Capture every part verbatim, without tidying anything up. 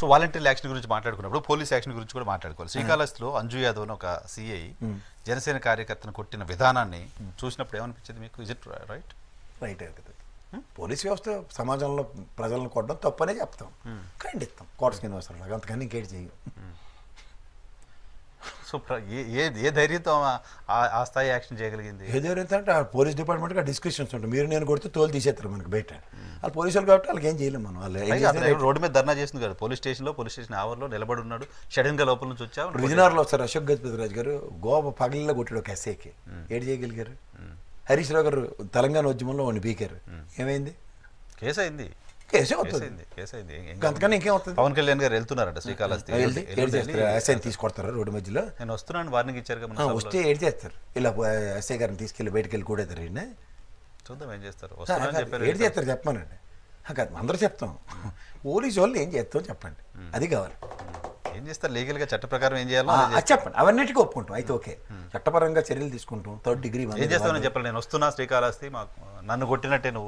So volunteer action గురించి మాట్లాడుకున్నప్పుడు police action గురించి కూడా మాట్లాడుకోవాలి. శ్రీకాళహస్తిలో అంజు యాదవ్ అని ఒక సిఐ జనసేన కార్యకర్తను కొట్టిన విధానాన్ని చూసినప్పుడు ఏమనిపించింది మీకు? Is it right? రైట్ కదా. పోలీస్ వ్యవస్థ సమాజంలో ప్రజలను కొట్టడం తప్పనే చెప్తాం, ఖండిస్తాం కోట శ్రీనివాసరావు, అంతకని ఇంకేటి చేయం. సో ఏ ఏ ధైర్యంతో ఆ స్థాయి యాక్షన్ చేయగలిగింది? ఏ ధైర్యంతో అంటే ఆ పోలీస్ డిపార్ట్మెంట్కి ఆ డిస్కషన్స్ ఉంటాయి. మీరు నేను కొడితే తోలు తీసేస్తారు మనకి బయట. వాళ్ళు పోలీసులు కాబట్టి వాళ్ళకి ఏం చేయలేము మనం. వాళ్ళు రోడ్డు మీద ధర్నా చేస్తుంది కదా, పోలీస్ స్టేషన్లో పోలీస్ స్టేషన్ ఆవర్లో నిలబడి ఉన్నాడు. సడన్గా లోపల నుంచి వచ్చా విజయనగరంలో వస్తారు అశోక్ గజపతిరాజు గారు గోవా పగలిలో కొట్టాడు ఒక ఎస్ఐకి. ఏడు చేయగలిగారు? హరీష్ రావు గారు తెలంగాణ ఉద్యమంలో వాడిని బీకారు, ఏమైంది? కేసు అయింది, కేసు అవుతుంది, అంతకని ఇంకేం అవుతుంది. పవన్ కళ్యాణ్ గారు వెళ్తున్నారంట శ్రీకాళహస్తి, ఎస్ఐని తీసుకొడతారు రోడ్డు మధ్యలో. నేను వస్తున్నాను వార్నింగ్ ఇచ్చారు కదా, వస్తే ఏడు చేస్తారు ఇలా ఎస్ఐ గారిని తీసుకెళ్ళి బయటకు వెళ్ళి కూడేతారు. చూద్దాం ఏం చేస్తారు, ఏడు చేస్తారు చెప్పమానండి. అందరూ చెప్తాం, పోలీసు వాళ్ళు ఏం చేస్తాం చెప్పండి, అది కావాలి. ఏం చేస్తారు లీగల్ గా చట్ట ప్రకారం ఏం చేయాలో అది చెప్పండి. అవన్నిటికీ ఒప్పుకుంటాం, అయితే ఓకే. చట్టపరంగా చర్యలు తీసుకుంటాం. థర్డ్ డిగ్రీ ఏం చేస్తామని చెప్పాలి. నేను వస్తున్నా శ్రీకాళహస్తి, మాకు నన్ను కొట్టినట్టే నువ్వు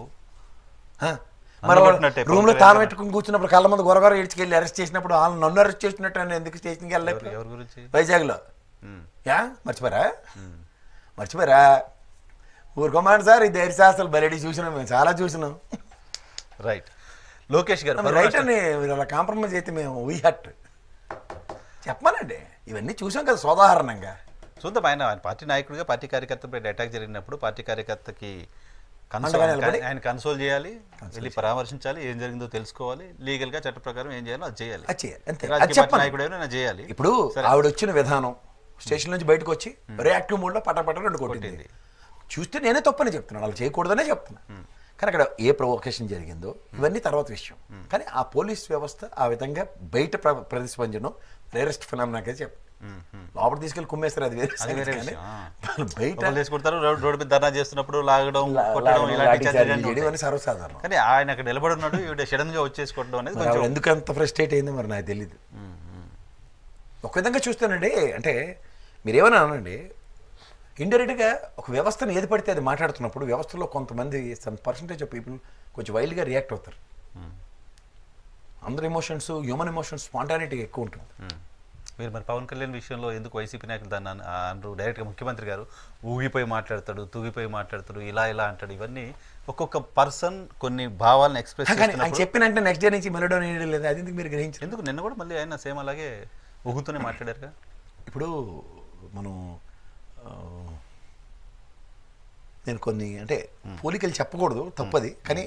రూమ్ లో తాను పెట్టుకుని కూర్చున్నప్పుడు కళ్ళ మంది గొరగొర ఏడ్చుకెళ్ళి అరెస్ట్ చేసినప్పుడు వాళ్ళు నన్ను అరెస్ట్ చేసినట్టు అని ఎందుకు స్టేషన్కి వెళ్ళలేదు? ఎవరి గురించి? వైజాగ్ లో. యా మర్చిపోయారా? మర్చిపోయారా? ఊరుకోమండి సార్, ఈ ధైర్య శాస్త్రాలు బయట చూసినాం, మేము చాలా చూసినాం. రైట్. లోకేష్ గారు రైట్ అని అలా కాంప్రమైజ్ అయితే మేము వీ హట్ చెప్పమానండి. ఇవన్నీ చూసాం కదా సోదాహరణంగా. చూద్దాం. ఆయన పార్టీ నాయకుడిగా పార్టీ కార్యకర్తపై అటాక్ జరిగినప్పుడు పార్టీ కార్యకర్తకి ఆయన కన్సోల్ చేయాలి, వెళ్ళి పరామర్శించాలి, ఏం జరిగిందో తెలుసుకోవాలి, లీగల్ గా చట్ట ప్రకారం ఏం చేయాలో అది చేయాలి. నాయకుడైనా చేయాలి. ఇప్పుడు ఆవిడ వచ్చిన విధానం, స్టేషన్ నుంచి బయటకు వచ్చి రియాక్టివ్ మోడ్ లో పట పట రెండు కొట్టింది. చూస్తే నేనే తప్పని చెప్తున్నాను, వాళ్ళు చేయకూడదనే చెప్తున్నా. కానీ అక్కడ ఏ ప్రొవొకేషన్ జరిగిందో ఇవన్నీ తర్వాత విషయం. కానీ ఆ పోలీస్ వ్యవస్థ ఆ విధంగా బయట ప్రతిస్పందనం రేరెస్ట్ ఫినామినాకే చెప్పు. లోపల తీసుకెళ్ళి కుమ్మేస్తారు, అది వేరే. బయట రోడ్డు మీద ధర్నా చేస్తున్నప్పుడు లాగడం, సర్వసాధారణం. కానీ ఆయన అక్కడ నిలబడి ఉన్నాడు, సడన్ గా వచ్చేసుకోవడం అనేది ఎందుకు అంత ఫ్రస్ట్రేట్ అయిందో మరి నాకు తెలియదు. ఒక విధంగా చూస్తానండి, అంటే మీరేమన్నా అనండి, ఇండైరెక్ట్గా ఒక వ్యవస్థను ఏది పడితే అది మాట్లాడుతున్నప్పుడు వ్యవస్థలో కొంతమంది సమ్ పర్సంటేజ్ ఆఫ్ పీపుల్ కొంచెం వైల్డ్గా రియాక్ట్ అవుతారు. అందరు ఎమోషన్స్, హ్యూమన్ ఎమోషన్స్ స్పాంటానిటీ ఎక్కువ ఉంటుంది. మీరు మరి పవన్ కళ్యాణ్ విషయంలో ఎందుకు వైసీపీ నాయకులు దాన్ని అంటారు? డైరెక్ట్గా ముఖ్యమంత్రి గారు ఊగిపోయి మాట్లాడతాడు, తూగిపోయి మాట్లాడతాడు, ఇలా ఇలా అంటాడు. ఇవన్నీ ఒక్కొక్క పర్సన్ కొన్ని భావాలను ఎక్స్ప్రెస్ చెప్పినంటే నెక్స్ట్ డే నుంచి మెలడో లేదు. అది ఎందుకు మీరు గ్రహించారు? ఎందుకు నిన్న కూడా మళ్ళీ ఆయన సేమ్ అలాగే ఊగుతూనే మాట్లాడారుగా. ఇప్పుడు మనం నేను కొన్ని అంటే పోలికలు చెప్పకూడదు, తప్పది. కానీ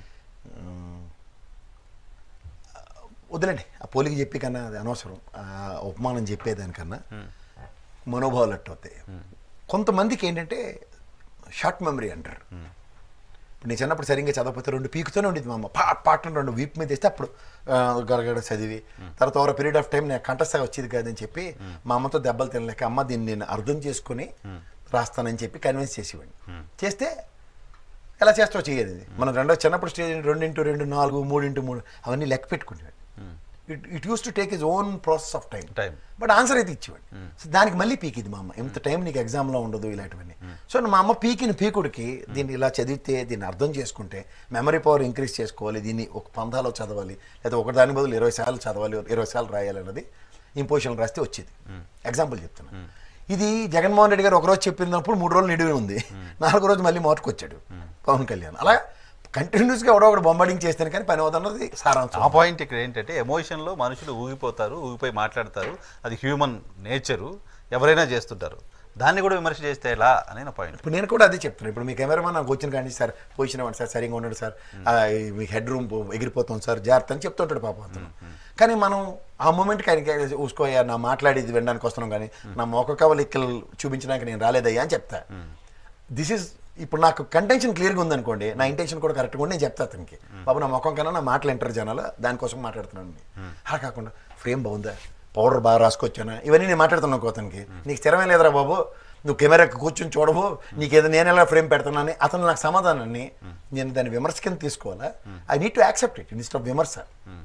వదిలేండి, ఆ పోలిక చెప్పి కన్నా అది అనవసరం. ఆ ఉపమానం చెప్పేదానికన్నా మనోభావాలు అట్టు అవుతాయి. కొంతమందికి ఏంటంటే షార్ట్ మెమరీ అంటారు. ఇప్పుడు నేను చిన్నప్పుడు సరిగ్గా చదవకపోతే రెండు పీకుతూనే ఉండేది మా అమ్మ, పాట్ పాటను రెండు వీపు మీద వేస్తే అప్పుడు గడగడ చదివి తర్వాత ఓవర్ పీరియడ్ ఆఫ్ టైం నేను కంఠస్థాయి వచ్చేది కాదని చెప్పి మా అమ్మతో దెబ్బలు తినలేక అమ్మ దీన్ని నేను అర్థం చేసుకుని రాస్తానని చెప్పి కన్విన్స్ చేసేవాడిని. చేస్తే ఎలా చేస్తావో చేయదు. మనం రెండో చిన్నప్పుడు స్టేజ్ రెండింటూ రెండు నాలుగు మూడింటూ మూడు అవన్నీ లెక్క పెట్టుకునేవాడు. It it use to take his own process of time. Time but answer అయితే ఇచ్చేవాడు. సో దానికి మళ్ళీ పీకిది మా అమ్మ, ఇంత టైం నీకు ఎగ్జామ్లో ఉండదు ఇలాంటివన్నీ. సో మా అమ్మ పీకిన పీకుడికి దీన్ని ఇలా చదివితే, దీన్ని అర్థం చేసుకుంటే మెమరీ పవర్ ఇంక్రీజ్ చేసుకోవాలి, దీన్ని ఒక పందాలో చదవాలి, లేదా ఒక దాని బదులు ఇరవై సార్లు చదవాలి, ఇరవై సార్లు రాయాలి అన్నది ఇంపోజిషన్ రాస్తే వచ్చేది. ఎగ్జాంపుల్ చెప్తున్నా. ఇది జగన్మోహన్ రెడ్డి గారు ఒకరోజు చెప్పినప్పుడు మూడు రోజులు నిడివి ఉంది, నాలుగో రోజు మళ్ళీ మోటుకొచ్చాడు పవన్ కళ్యాణ్. అలా కంటిన్యూస్గా ఎవడో ఒకటి బొంబాడింగ్ చేస్తాను కానీ పని అవుతున్నది సారాంశం. ఆ పాయింట్ ఇక్కడ ఏంటంటే ఎమోషన్లో మనుషులు ఊగిపోతారు, ఊగిపోయి మాట్లాడతారు, అది హ్యూమన్ నేచరు, ఎవరైనా చేస్తుంటారు. దాన్ని కూడా విమర్శ చేస్తే ఎలా అనే నా పాయింట్. ఇప్పుడు నేను కూడా అదే చెప్తున్నాను. ఇప్పుడు మీ కెమెరామన్ నాకు వచ్చిన కానీ సార్ పొజిషన్ ఇవ్వండి సార్, సరిగ్గా ఉన్నాడు సార్, మీ హెడ్ రూమ్ ఎగిరిపోతుంది సార్, జాగ్రత్త అని చెప్తుంటాడు పాపం అతను. కానీ మనం ఆ మూమెంట్కి ఆయనకి చూసుకోయా నా మాట్లాడేది వినడానికి వస్తున్నాం కానీ నా మొక్క కవలికలు చూపించడానికి నేను రాలేదయ్యా అని చెప్తా. దిస్ ఈజ్ ఇప్పుడు నాకు కంటెన్షన్ క్లియర్గా ఉందనుకోండి, నా ఇంటెన్షన్ కూడా కరెక్ట్గా ఉండి నేను చెప్తా అతనికి, బాబు నా ముఖం కన్నా నా మాటలు వింటారు జనాలు, దానికోసం మాట్లాడుతున్నాను. అలా కాకుండా ఫ్రేమ్ బాగుందా, పౌడర్ బాగా రాసుకొచ్చానా, ఇవన్నీ నేను మాట్లాడుతున్నాను అతనికి. నీకు స్థిరమే లేదురా బాబు, నువ్వు కెమెరాకి కూర్చొని చూడవు, నీకేదో నేను ఎలా ఫ్రేమ్ పెడతానని అతను నాకు సమాధానాన్ని నేను దాన్ని విమర్శ కింద తీసుకోవాలా? I need to accept it instead of విమర్శ.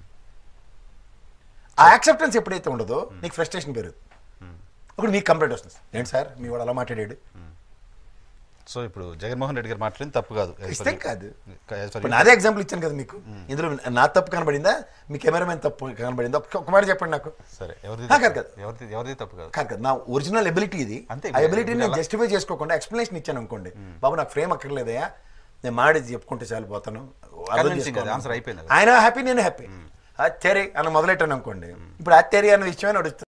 ఆ యాక్సెప్టెన్స్ ఎప్పుడైతే ఉండదో నీకు ఫ్రస్ట్రేషన్ పెరుగుతుంది. అప్పుడు మీకు కంప్లైంట్ వస్తుంది, ఏంటి సార్ మీ వాడు అలా మాట్లాడాడు, సో ఇప్పుడు జగన్మోహన్ రెడ్డి గారు మాట్లాడింది తప్పు కాదు. ఇష్టం కాదు. ఇప్పుడు నాదే ఎగ్జాంపుల్ ఇచ్చాను కదా మీకు. ఇందులో నా తప్పు కనబడిందా, మీ కెమెరామెన్ తప్పు కనబడిందా? ఒక మాట చెప్పండి నాకు. సరే, ఎవరిది కాదు కాదు ఎవరిది ఎవరిది తప్పు కాదు కాదు కాదు నా ఒరిజినల్ ఎబిలిటీ ఇది. ఆ ఎబిలిటీని నేను జస్టిఫై చేసుకోకుండా ఎక్స్ప్లెనేషన్ ఇచ్చాను అనుకోండి, బాబు నాకు ఫ్రేమ్ అక్కర్లేదయా, నేను మాడేది చెప్పుకుంటే చాలు పోతాను, ఆన్సర్ అయిపోయింది. ఆయన హ్యాపీ, నేను హ్యాపీ, తెరి అని మొదలెట్టాను అనుకోండి. ఇప్పుడు ఆ తెరి అన్న విషయమే నడుస్తుంది.